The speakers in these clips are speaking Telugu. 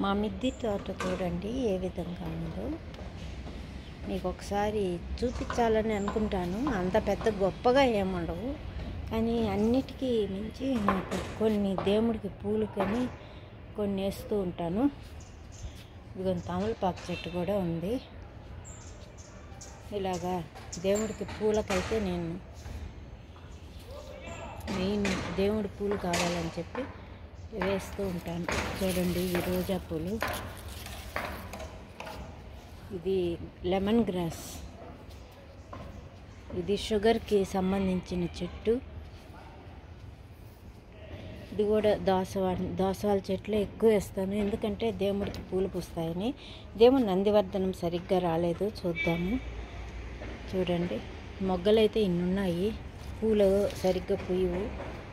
మా మిద్దె తోట చూడండి ఏ విధంగా ఉందో. మీకు ఒకసారి చూపించాలని అనుకుంటాను. అంత పెద్ద గొప్పగా ఏముండవు, కానీ అన్నిటికీ మించి నాకు కొన్ని దేవుడికి పూలు కానీ కొన్ని వేస్తూ ఉంటాను. ఇదిగో తమలపాకు చెట్టు కూడా ఉంది. ఇలాగా దేవుడికి పూలకైతే నేను మెయిన్ దేవుడి పూలు కావాలని చెప్పి వేస్తూ ఉంటాను. చూడండి ఈ రోజా పూలు, ఇది లెమన్ గ్రాస్, ఇది షుగర్కి సంబంధించిన చెట్టు. ఇది కూడా దాసవాళ చెట్లు ఎక్కువ వేస్తాను, ఎందుకంటే దేవుడికి పూలు పూస్తాయని. దేవుడు నందివర్ధనం సరిగ్గా రాలేదు, చూద్దాము. చూడండి మొగ్గలైతే ఇన్ని ఉన్నాయి, పూలు సరిగ్గా పూయవు.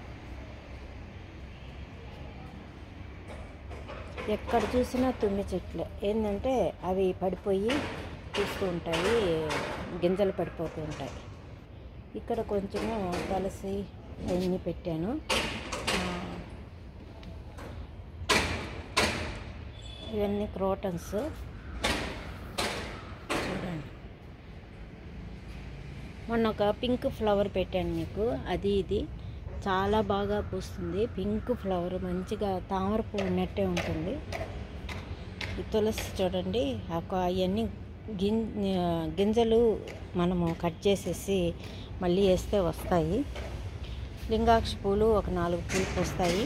ఎక్కడ చూసినా తుమ్మి చెట్లు ఏంటంటే అవి పడిపోయి తీస్తూ ఉంటాయి, గింజలు పడిపోతూ ఉంటాయి. ఇక్కడ కొంచెము తులసి అవన్నీ పెట్టాను. ఇవన్నీ క్రోటన్స్ చూడండి. మొన్న ఒక పింక్ ఫ్లవర్ పెట్టాను మీకు, అది ఇది చాలా బాగా పూస్తుంది. పింక్ ఫ్లవర్ మంచిగా తామర పువ్వు ఉన్నట్టే ఉంటుంది. ఈ తులసి చూడండి, అవన్నీ గింజలు మనము కట్ చేసేసి మళ్ళీ వేస్తే వస్తాయి. లింగాక్ష పూలు ఒక 4 పూలు పూస్తాయి.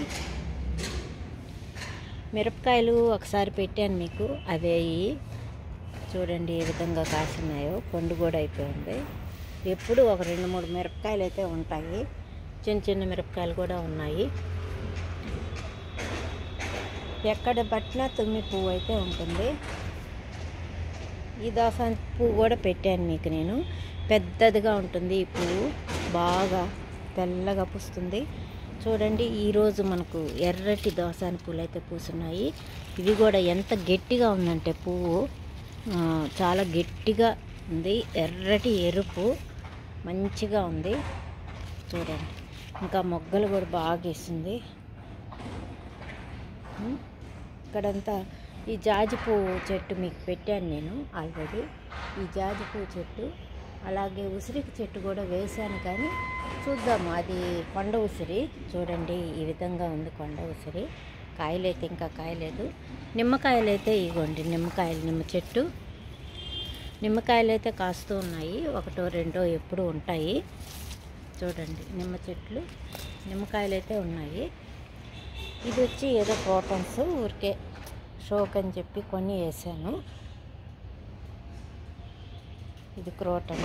మిరపకాయలు ఒకసారి పెట్టాను మీకు, అవే చూడండి ఏ విధంగా కాసినాయో. పండు కూడా అయిపోయింది. ఎప్పుడు ఒక 2-3 మిరపకాయలు అయితే ఉంటాయి. చిన్న చిన్న మిరపకాయలు కూడా ఉన్నాయి. ఎక్కడ పట్టినా తుమ్మి పువ్వు అయితే ఉంటుంది. ఈ దాసాని పువ్వు కూడా పెట్టాను మీకు నేను, పెద్దదిగా ఉంటుంది. ఈ పువ్వు బాగా తెల్లగా పూస్తుంది. చూడండి ఈరోజు మనకు ఎర్రటి దోసాని పూలు అయితే పూసున్నాయి. ఇది కూడా ఎంత గట్టిగా ఉందంటే పువ్వు చాలా గట్టిగా ఉంది, ఎర్రటి ఎరుపు మంచిగా ఉంది. చూడండి ఇంకా మొగ్గలు కూడా బాగా వేసింది. ఇక్కడంతా ఈ జాజి పువ్వు చెట్టు మీకు పెట్టాను నేను ఆల్రెడీ. ఈ జాజి పువ్వు చెట్టు, అలాగే ఉసిరికి చెట్టు కూడా వేశాను, కానీ చూద్దాము. అది కొండ ఉసిరి. చూడండి ఈ విధంగా ఉంది కొండ ఉసిరి. కాయలైతే ఇంకా కాయలేదు. నిమ్మకాయలైతే ఇగోండి, నిమ్మ చెట్టు. నిమ్మకాయలు అయితే కాస్తూ ఉన్నాయి, 1-2 ఎప్పుడు ఉంటాయి. చూడండి నిమ్మ చెట్లు, నిమ్మకాయలు అయితే ఉన్నాయి. ఇది వచ్చి ఏదో క్రోటన్స్, ఊరికే షోక్ అని చెప్పి కొన్ని వేసాను. ఇది క్రోటన్.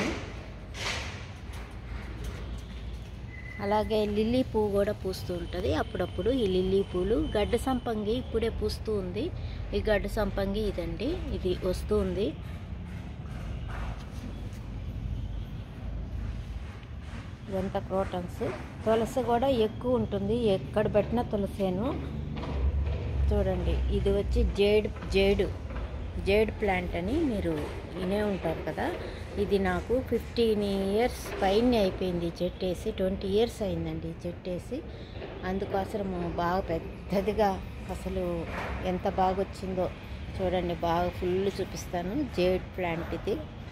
అలాగే లిల్లీ పువ్వు కూడా పూస్తూ ఉంటుంది అప్పుడప్పుడు. ఈ లిల్లీ పూలు, గడ్డ సంపంగి ఇప్పుడే పూస్తూ ఉంది. ఈ గడ్డ సంపంగి ఇదండి, ఇది వస్తూ ఉంది. ఇదంతా క్రోటన్స్. తులసి కూడా ఎక్కువ ఉంటుంది, ఎక్కడ పెట్టినా తులసేను. చూడండి ఇది వచ్చి జేడ్ ప్లాంట్ అని మీరు వినే ఉంటారు కదా. ఇది నాకు 15 ఇయర్స్ పైన అయిపోయింది ఈ చెట్టు వేసి. 20 ఇయర్స్ అయిందండి ఈ చెట్టు వేసి. అందుకోసము బాగా పెద్దదిగా అసలు ఎంత బాగా వచ్చిందో చూడండి. బాగా ఫుల్ చూపిస్తాను. జేడ్ ప్లాంట్ ఇది.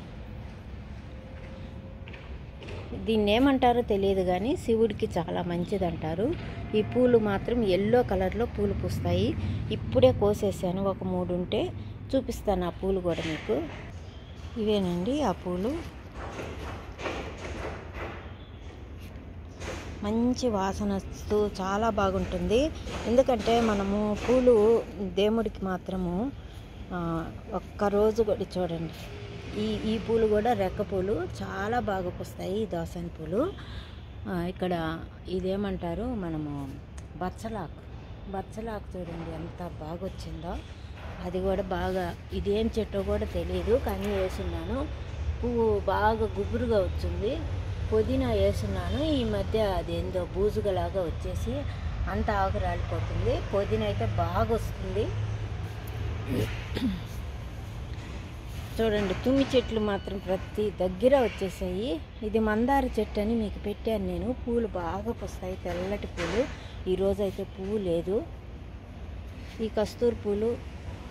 దీన్ని ఏమంటారో తెలియదు, కానీ శివుడికి చాలా మంచిది అంటారు. ఈ పూలు మాత్రం ఎల్లో కలర్లో పూలు పూస్తాయి. ఇప్పుడే కోసేసాను, ఒక 3 ఉంటే చూపిస్తాను ఆ పూలు కూడా మీకు. ఇవేనండి ఆ పూలు. మంచి వాసన వస్తూ చాలా బాగుంటుంది. ఎందుకంటే మనము పూలు దేవుడికి మాత్రము ఒక్కరోజు కూడా చూడండి. ఈ పూలు కూడా రెక్క పూలు చాలా బాగా పూస్తాయి. ఈ దోసని పూలు. ఇక్కడ ఇదేమంటారు మనము బచ్చలాకు చూడండి ఎంత బాగా వచ్చిందో. అది కూడా బాగా, ఇదేం చెట్టో కూడా తెలియదు, కానీ వేసున్నాను. పువ్వు బాగా గుబురుగా వచ్చింది. పుదీనా వేసున్నాను. ఈ మధ్య అదేందో బూజుగలాగా వచ్చేసి అంత ఆకు రాలిపోతుంది. పుదీనా అయితే బాగా వస్తుంది. చూడండి తుమ్మి చెట్లు మాత్రం ప్రతి దగ్గర వచ్చేసాయి. ఇది మందార చెట్టు అని మీకు పెట్టాను నేను. పూలు బాగా పూస్తాయి, తెల్లటి పూలు. ఈరోజు అయితే పువ్వు లేదు. ఈ కస్తూరి పూలు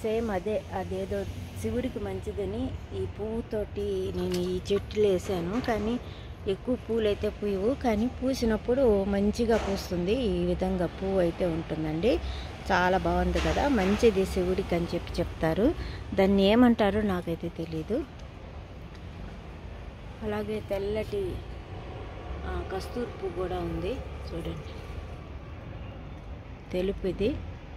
సేమ్ అదేదో శివుడికి మంచిదని ఈ పువ్వుతోటి నేను ఈ చెట్లు వేసాను. కానీ ఎక్కువ పూలు అయితే పూయవు, కానీ పూసినప్పుడు మంచిగా పూస్తుంది. ఈ విధంగా పువ్వు అయితే ఉంటుందండి. చాలా బాగుంది కదా, మంచిది శివుడికి అని చెప్తారు. దాన్ని ఏమంటారో నాకైతే తెలీదు. అలాగే తెల్లటి కస్తూరి పువ్వు కూడా ఉంది చూడండి, తెలుపు. ఇది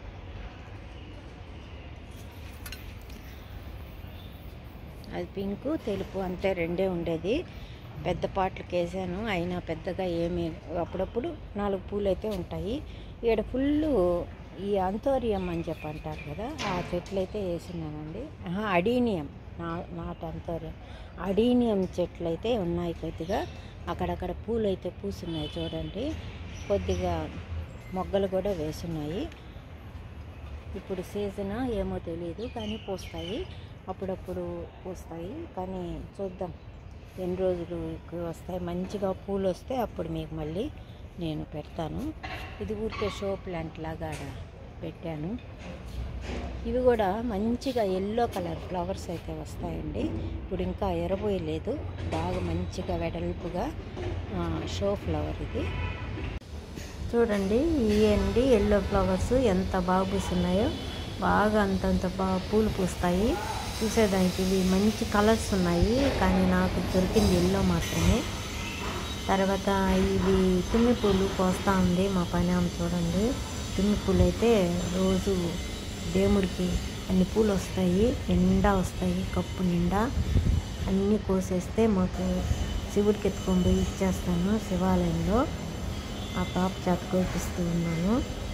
అది పింకు తెలుపు అంతే, రెండే ఉండేది. పెద్ద పాటలకు వేసాను, అయినా పెద్దగా ఏమీ, అప్పుడప్పుడు 4 పూలు అయితే ఉంటాయి. ఇక్కడ ఫుల్లు ఈ అంతోరియం అని చెప్పి అంటారు కదా, ఆ చెట్లు అయితే వేసినానండి. అడీనియం, నాట్ అంతోరియం, అడీనియం చెట్లు అయితే ఉన్నాయి. కొద్దిగా అక్కడక్కడ పూలు అయితే పూసున్నాయి చూడండి. కొద్దిగా మొగ్గలు కూడా వేసున్నాయి. ఇప్పుడు సీజన్ ఏమో తెలియదు, కానీ పూస్తాయి, అప్పుడప్పుడు పూస్తాయి. కానీ చూద్దాం ఎన్ని రోజులు వస్తాయి. మంచిగా పూలు వస్తే అప్పుడు మీకు మళ్ళీ నేను పెడతాను. ఇది ఊరికే షో ప్లాంట్ లాగా పెట్టాను. ఇవి కూడా మంచిగా ఎల్లో కలర్ ఫ్లవర్స్ అయితే వస్తాయండి. ఇప్పుడు ఇంకా ఎరబోయలేదు, బాగా మంచిగా వెడల్పుగా షో ఫ్లవర్ ఇది చూడండి. ఇవండి ఎల్లో ఫ్లవర్స్ ఎంత బాగా పూస్తున్నాయో, బాగా అంతంత బాగా పూలు పూస్తాయి. చూసేదానికి ఇవి మంచి కలర్స్ ఉన్నాయి, కానీ నాకు దొరికింది ఎల్లో మాత్రమే. తర్వాత ఇవి తుమ్మి పూలు కోస్తూ ఉంది మా పని ఆమె చూడండి. తుమ్మి పూలు అయితే రోజు దేవుడికి అన్ని పూలు వస్తాయి, నిండా వస్తాయి, కప్పు నిండా అన్నీ కోసేస్తే మాకు శివుడికి ఎత్తుకొని పోయి ఇచ్చేస్తాను శివాలయంలో. ఆ పాప చేత కోపిస్తూ ఉన్నాను.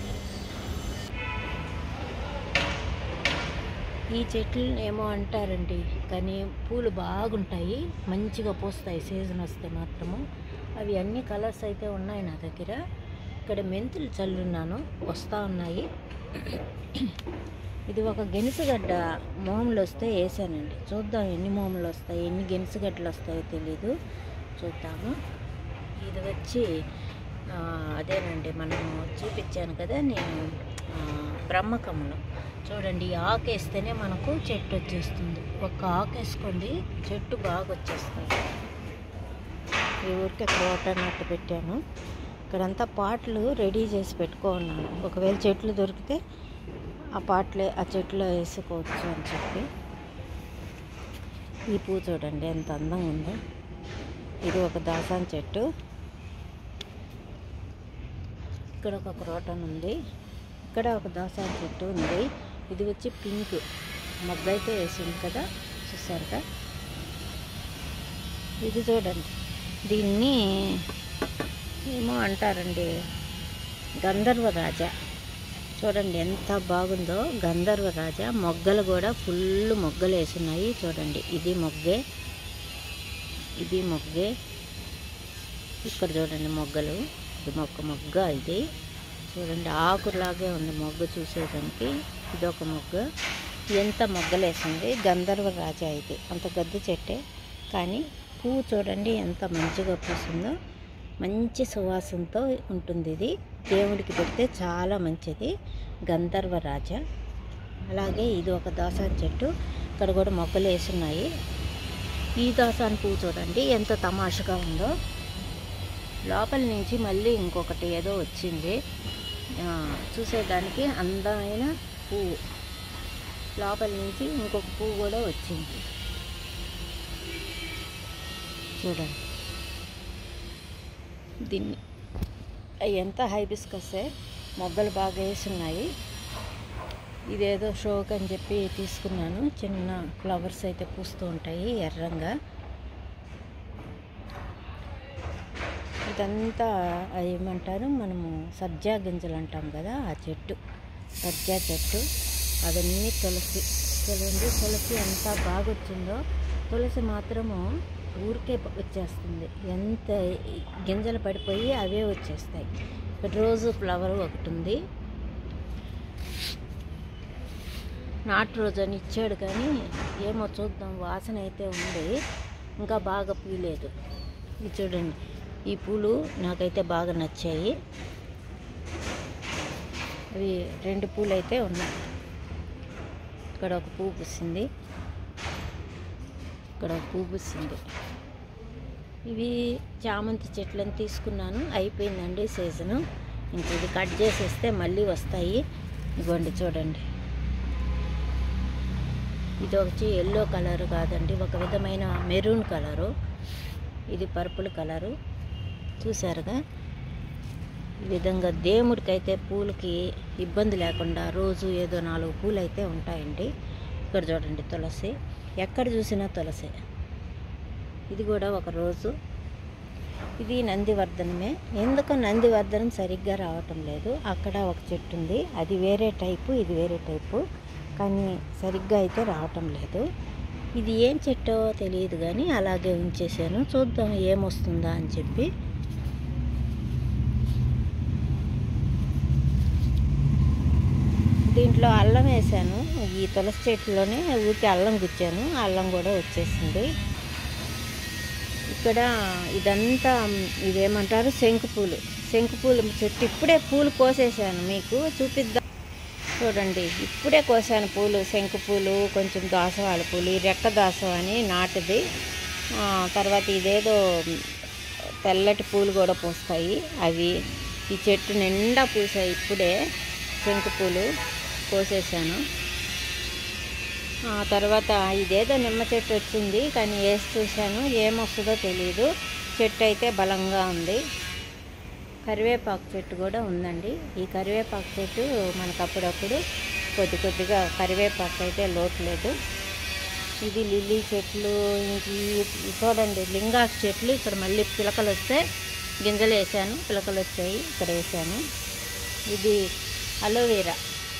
ఈ చెట్లు ఏమో అంటారండి, కానీ పూలు బాగుంటాయి, మంచిగా పూస్తాయి సీజన్ వస్తే మాత్రము. అవి అన్ని కలర్స్ అయితే ఉన్నాయి నా దగ్గర. ఇక్కడ మెంతులు చల్లున్నాను, వస్తూ ఉన్నాయి. ఇది ఒక గెనుసుగడ్డ మోములు వస్తే వేసానండి. చూద్దాం ఎన్ని మోములు వస్తాయి, ఎన్ని గెనుసుగడ్డలు వస్తాయో తెలీదు, చూద్దాము. ఇది వచ్చి అదేనండి, మనము చూపించాను కదా నేను, బ్రహ్మకమలం. చూడండి, ఈ ఆకు వేస్తేనే మనకు చెట్టు వచ్చేస్తుంది. ఒక్క ఆకు వేసుకోండి, చెట్టు బాగా వచ్చేస్తుంది. ఈ ఊరికే క్రోటనట్టు పెట్టాను. ఇక్కడంతా పాటలు రెడీ చేసి పెట్టుకున్నాను, ఒకవేళ చెట్లు దొరికితే ఆ చెట్లో వేసుకోవచ్చు అని చెప్పి. ఈ పువ్వు చూడండి ఎంత అందంగా ఉందో. ఇది ఒక దాసాన్ చెట్టు. ఇక్కడ ఒక క్రోటన్ ఉంది, ఇక్కడ ఒక దాసాన్ చెట్టు ఉంది. ఇది వచ్చి పింక్ మొగ్గ అయితే వేసింది కదా, చూసారుగా. ఇది చూడండి, దీన్ని ఏమో అంటారండి, గంధర్వరాజ. చూడండి ఎంత బాగుందో గంధర్వరాజ. మొగ్గలు కూడా ఫుల్ మొగ్గలు వేసున్నాయి చూడండి. ఇది మొగ్గే, ఇది మొగ్గే. ఇక్కడ చూడండి మొగ్గలు, ఇది మొగ్గ. ఇది చూడండి ఆకులాగే ఉంది మొగ్గ చూసేదానికి. ఇది ఒక మొగ్గ, ఎంత మొగ్గలేసింది. గంధర్వరాజ ఇది, అంత గద్ది చెట్టే, కానీ పువ్వు చూడండి ఎంత మంచిగా పూసిందో. మంచి సువాసనతో ఉంటుంది. ఇది దేవుడికి పెడితే చాలా మంచిది, గంధర్వరాజ. అలాగే ఇది ఒక దాసాన్ చెట్టు, ఇక్కడ కూడా మొగ్గలు వేసున్నాయి. ఈ దాసాన్ పువ్వు చూడండి ఎంత తమాషగా ఉందో. లోపల నుంచి మళ్ళీ ఇంకొకటి ఏదో వచ్చింది, చూసేదానికి అందమైన పువ్వు. లోపల నుంచి ఇంకొక పువ్వు కూడా వచ్చింది చూడండి. దీన్ని ఎంత హైబిస్కసే, మొగ్గలు బాగా వేసున్నాయి. ఇదేదో షోక్ అని చెప్పి తీసుకున్నాను. చిన్న ఫ్లవర్స్ అయితే పూస్తూ ఉంటాయి ఎర్రంగా. ఇదంతా ఏమంటారు, మనము సబ్జా గింజలు అంటాం కదా, ఆ చెట్టు సబ్జా చెట్టు. అవన్నీ తులసి చూడండి, తులసి ఎంత బాగా వచ్చిందో. తులసి మాత్రము ఊరికే వచ్చేస్తుంది, ఎంత గింజలు పడిపోయి అవే వచ్చేస్తాయి. ఇక్కడ రోజు ఫ్లవర్ ఒకటి ఉంది, నాటు రోజు అని ఇచ్చాడు, కానీ ఏమో చూద్దాం. వాసన అయితే ఉంది, ఇంకా బాగా పూయలేదు. ఇది చూడండి, ఈ పూలు నాకైతే బాగా నచ్చాయి. అవి 2 పూలు అయితే ఉన్నాయి. ఇక్కడ ఒక పువ్వు పూసింది, ఇక్కడ ఒక పువ్వు పూసింది. ఇవి చామంతి చెట్లను తీసుకున్నాను, అయిపోయిందండి సీజను. ఇంక ఇది కట్ చేసేస్తే మళ్ళీ వస్తాయి. ఇదిగోండి చూడండి, ఇది వచ్చి ఎల్లో కలర్ కాదండి, ఒక విధమైన మెరూన్ కలరు, ఇది పర్పుల్ కలరు. చూసారుగా, ఈ విధంగా దేవుడికైతే పూలకి ఇబ్బంది లేకుండా రోజు ఏదో 4 పూలు అయితే ఉంటాయండి. ఇక్కడ చూడండి తులసి, ఎక్కడ చూసినా తులసి. ఇది కూడా ఒక రోజు. ఇది నందివర్ధనమే. ఎందుకో నందివర్ధనం సరిగ్గా రావటం లేదు. అక్కడ ఒక చెట్టు ఉంది, అది వేరే టైపు, ఇది వేరే టైపు, కానీ సరిగ్గా అయితే రావటం లేదు. ఇది ఏం చెట్టో తెలియదు కానీ అలాగే ఉంచేసాను, చూద్దాం ఏమొస్తుందా అని చెప్పి. దీంట్లో అల్లం వేసాను, ఈ తులసి చెట్టులోనే ఊరికి అల్లం గుచ్చాను, అల్లం కూడా వచ్చేసింది. ఇక్కడ ఇదంతా ఇదేమంటారు, శంకుపూలు చెట్టు. ఇప్పుడే పూలు కోసేసాను, మీకు చూపిద్దాం చూడండి. ఇప్పుడే కోసాను పూలు, శంకుపూలు, కొంచెం దాసవాళ పూలు, ఈ రెక్క దాసం అని నాటిది. తర్వాత ఇదేదో తెల్లటి పూలు కూడా పూస్తాయి, అవి ఈ చెట్టు నిండా పూసాయి. ఇప్పుడే శంకుపూలు కోసేసాను. తర్వాత ఇదేదో నిమ్మ చెట్టు వచ్చింది, కానీ వేసి చూశాను, ఏమొస్తుందో తెలియదు. చెట్టు అయితే బలంగా ఉంది. కరివేపాకు చెట్టు కూడా ఉందండి. ఈ కరివేపాకు చెట్టు మనకు అప్పుడప్పుడు కొద్దిగా కరివేపాకు అయితే లోటు లేదు. ఇది లిల్లీ చెట్లు, చూడండి లింగాకు చెట్లు. ఇక్కడ మళ్ళీ పిలకలు వస్తే గింజలు వేసాను, పిలకలు వచ్చాయి, ఇక్కడ వేసాను. ఇది అలోవెరా,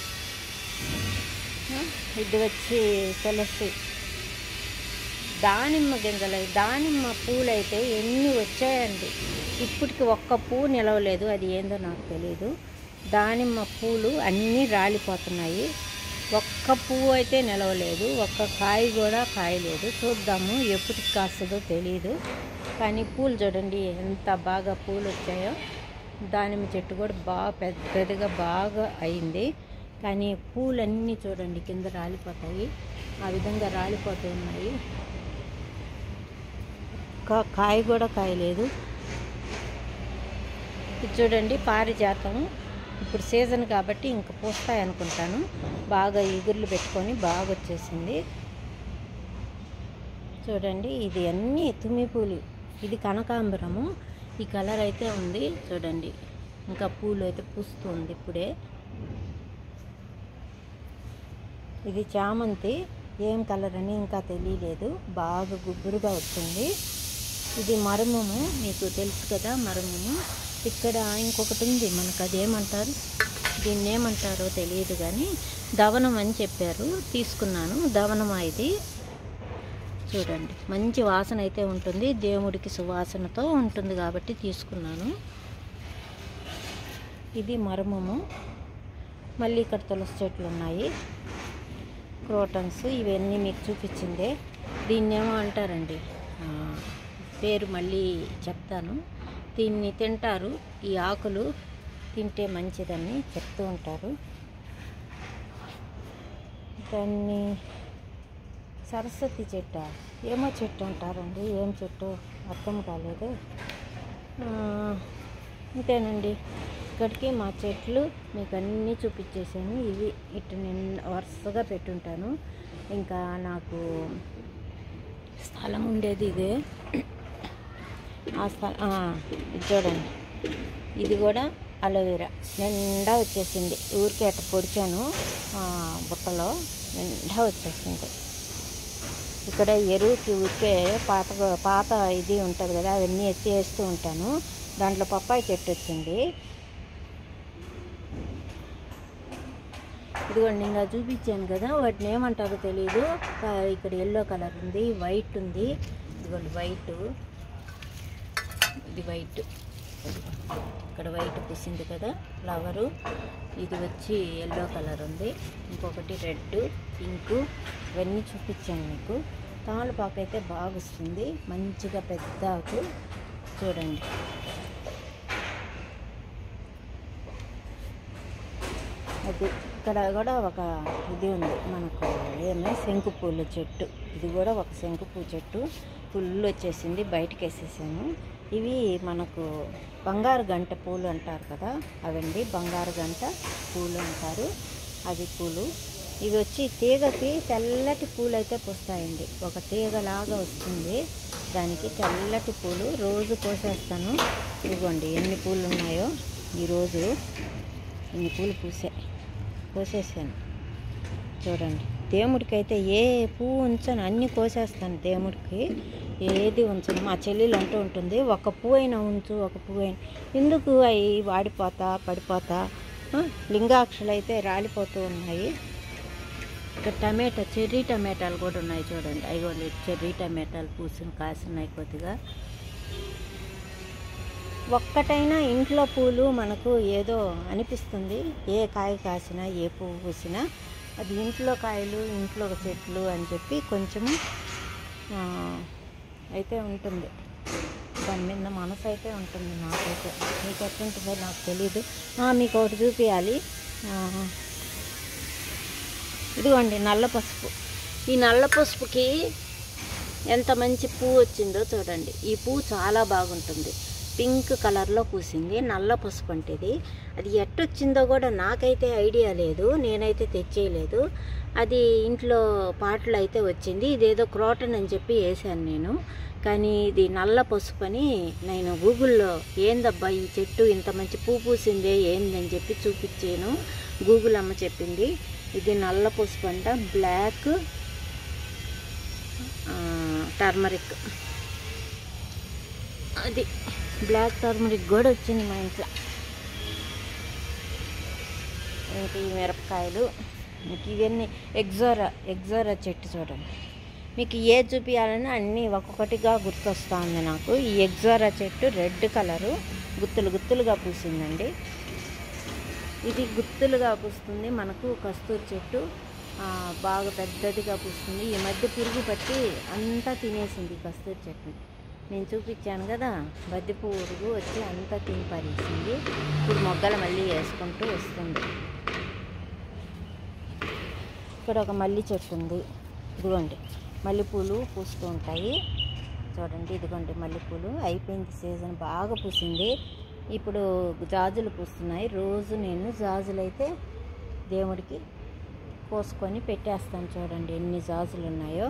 ఇది వచ్చి తులసి. దానిమ్మ గింజలు, దానిమ్మ పూలు అయితే ఎన్ని వచ్చాయండి. ఇప్పటికి ఒక్క పువ్వు నిలవలేదు, అది ఏందో నాకు తెలియదు. దానిమ్మ పూలు అన్నీ రాలిపోతున్నాయి, ఒక్క పువ్వు అయితే నిలవలేదు, ఒక్క కాయ కూడా కాయలేదు. చూద్దాము ఎప్పటికి కాస్తుందో తెలియదు. కానీ పూలు చూడండి ఎంత బాగా పూలు వచ్చాయో. దానిమ్మ చెట్టు కూడా బాగా పెద్దదిగా బాగా అయింది, కానీ పూలన్నీ చూడండి కింద రాలిపోతాయి, ఆ విధంగా రాలిపోతూ ఉన్నాయి. కాయ కూడా కాయలేదు. ఇది చూడండి పారిజాతం, ఇప్పుడు సీజన్ కాబట్టి ఇంక పూస్తాయి అనుకుంటాను. బాగా ఇగుర్లు పెట్టుకొని బాగా వచ్చేసింది. చూడండి ఇది అన్నీ తుమ్మి పూలు, ఇది కనకాంబరము, ఈ కలర్ అయితే ఉంది చూడండి. ఇంకా పూలు అయితే పూస్తుంది ఇప్పుడే. ఇది చామంతి, ఏం కలర్ అని ఇంకా తెలియలేదు, బాగా గుబురుగా వచ్చింది. ఇది మరమము, మీకు తెలుసు కదా మరమము. ఇక్కడ ఇంకొకటి ఉంది మనకు, అదేమంటారు, దీన్ని ఏమంటారో తెలియదు కానీ దవనం అని చెప్పారు, తీసుకున్నాను. దవనమా ఇది, చూడండి మంచి వాసన అయితే ఉంటుంది, దేవుడికి సువాసనతో ఉంటుంది కాబట్టి తీసుకున్నాను. ఇది మరమము. మళ్ళీ ఇక్కడ తులసి చెట్లు ఉన్నాయి, క్రోటన్స్, ఇవన్నీ మీకు చూపించిందే. దీన్నేమో అంటారండి, పేరు మళ్ళీ చెప్తాను. దీన్ని తింటారు, ఈ ఆకులు తింటే మంచిదని చెప్తూ ఉంటారు. దాన్ని సరస్వతి చెట్టు ఏమో చెట్టు అంటారండి, ఏం చెట్టు అర్థం కాలేదు. ఇంతేనండి, ఇక్కడికి మా చెట్లు మీకు అన్నీ చూపించేసాను. ఇవి ఇటు నేను వరుసగా పెట్టుంటాను. ఇంకా నాకు స్థలం ఉండేది ఇదే, ఆ స్థలం. చూడండి ఇది కూడా అలోవెరా నిండా వచ్చేసింది, ఊరికే అట్ట పొడిచాను బుట్టలో, నిండా వచ్చేసింది. ఇక్కడ ఎరువుకి ఊరికే పాత ఇది ఉంటుంది కదా, అవన్నీ ఎత్తి వేస్తూ ఉంటాను. దాంట్లో పప్పాయి చెట్టు వచ్చింది. ఇదిగోండి ఇంకా చూపించాను కదా, వాటిని ఏమంటారో తెలీదు. ఇక్కడ ఎల్లో కలర్ ఉంది, వైట్ ఉంది. ఇదిగోండి వైట్, ఇది వైట్, ఇక్కడ వైట్ పూసింది కదా ఫ్లవరు. ఇది వచ్చి ఎల్లో కలర్ ఉంది, ఇంకొకటి రెడ్, పింక్, ఇవన్నీ చూపించాను మీకు. తమలపాకు అయితే బాగా వస్తుంది, మంచిగా పెద్ద ఆకు చూడండి. అది ఇక్కడ కూడా ఒక ఇది ఉంది మనకు, ఏమి శంకు పూల చెట్టు. ఇది కూడా ఒక శంకు పువ్వు చెట్టు ఫుల్ వచ్చేసింది, బయటకు వేసేసాను. ఇవి మనకు బంగారు గంట పూలు అంటారు కదా, అవండి బంగారు గంట పూలు అంటారు. అది పూలు ఇవి వచ్చి తీగకి తెల్లటి పూలు అయితే పూస్తాయండి. ఒక తీగలాగా వస్తుంది దానికి తెల్లటి పూలు. రోజు కోసేస్తాను. ఇదిగోండి ఎన్ని పూలు ఉన్నాయో ఈరోజు, ఇన్ని పూలు కోసేసాను చూడండి. దేవుడికి అయితే ఏ పువ్వు ఉంచను, అన్నీ కోసేస్తాను. దేవుడికి ఏది ఉంచను. మా చెల్లెలు అంటూ ఉంటుంది, ఒక పువ్వు అయినా ఉంచు, ఒక పువ్వు అయినా ఎందుకు అవి వాడిపోతా పడిపోతా, లింగాక్షలు అయితే రాలిపోతూ ఉన్నాయి. ఇక్కడ చెర్రీ టమాటాలు కూడా ఉన్నాయి చూడండి. అవి చెర్రీ టమాటాలు కాసినాయి కొద్దిగా. ఒక్కటైనా ఇంట్లో పూలు మనకు ఏదో అనిపిస్తుంది. ఏ కాయ కాసినా ఏ పువ్వు పూసినా అది ఇంట్లో కాయలు, ఇంట్లో చెట్లు అని చెప్పి కొంచెము అయితే ఉంటుంది. దాని మీద మనసు అయితే ఉంటుంది నాకైతే. మీకు ఎట్లుంటుందో నాకు తెలీదు. మీకు ఒకటి చూపించాలి. ఇదిగోండి నల్ల పసుపు. ఈ నల్ల పసుపుకి ఎంత మంచి పువ్వు వచ్చిందో చూడండి. ఈ పువ్వు చాలా బాగుంటుంది, పింక్ కలర్లో పూసింది. నల్ల పసుపు అంటే అది ఎట్టొచ్చిందో కూడా నాకైతే ఐడియా లేదు, నేనైతే తెచ్చేయలేదు. అది ఇంట్లో పాటలు అయితే వచ్చింది. ఇదేదో క్రోటన్ అని చెప్పి వేసాను నేను, కానీ ఇది నల్ల పసుపు అని నేను గూగుల్లో ఏందబ్బా ఈ చెట్టు ఇంత మంచి పువ్వు పూసిందే ఏందని చెప్పి చూపించాను. గూగుల్ అమ్మ చెప్పింది ఇది నల్ల పసుపు అంట, బ్లాక్ టర్మరిక్. అది బ్లాక్ టర్మరిక్ కూడా వచ్చింది మా ఇంట్లో. ఇంక ఈ మిరపకాయలు, మీకు ఇవన్నీ ఎగ్జోరా చెట్టు చూడండి. మీకు ఏ చూపించాలని అన్నీ ఒక్కొక్కటిగా గుర్తొస్తూ ఉంది నాకు. ఈ ఎగ్జోరా చెట్టు రెడ్ కలరు గుత్తులుగా పూసిందండి. ఇది గుత్తులుగా పూస్తుంది. మనకు కస్తూరి చెట్టు బాగా పెద్దదిగా పూస్తుంది. ఈ మధ్య పురుగు పట్టి అంతా తినేసింది కస్తూరి చెట్టుని. నేను చూపించాను కదా, బద్ది పురుగు వచ్చి అంతా తిని పారేసింది. ఇప్పుడు మొగ్గలు మళ్ళీ వేసుకుంటూ వస్తుంది. ఇక్కడ ఒక మల్లి చెట్టు ఉంది. ఇదిగోండి మల్లెపూలు పూస్తూ ఉంటాయి చూడండి. ఇదిగోండి మల్లెపూలు అయిపోయింది, సీజన్ బాగా పూసింది. ఇప్పుడు జాజులు పూస్తున్నాయి. రోజు నేను జాజులు అయితే దేవుడికి కోసుకొని పెట్టేస్తాను. చూడండి ఎన్ని జాజులు ఉన్నాయో.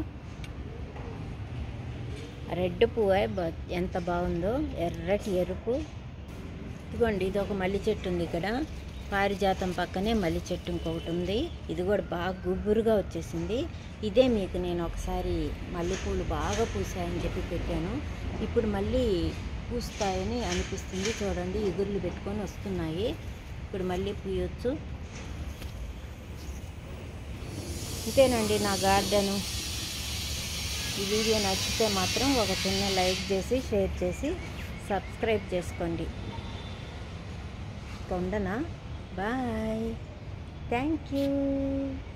రెడ్ పువ్వు ఎంత బాగుందో, ఎర్రటి ఎరుపు. ఇదిగోండి ఇది ఒక మల్లి చెట్టు ఉంది. ఇక్కడ పారిజాతం పక్కనే మల్లి చెట్టు ఇంకొకటి ఉంది. ఇది కూడా బాగా గుబురుగా వచ్చేసింది. ఇదే మీకు నేను ఒకసారి మల్లెపూలు బాగా పూసాయని చెప్పి పెట్టాను. ఇప్పుడు మళ్ళీ పూస్తాయని అనిపిస్తుంది. చూడండి ఎగుర్లు పెట్టుకొని వస్తున్నాయి. ఇప్పుడు మళ్ళీ పూయొచ్చు. ఇంతేనండి నా గార్డెను. ఈ వీడియో నచ్చితే మాత్రం ఒక చిన్న లైక్ చేసి, షేర్ చేసి, సబ్స్క్రైబ్ చేసుకోండి. ఉండనా? Bye, thank you.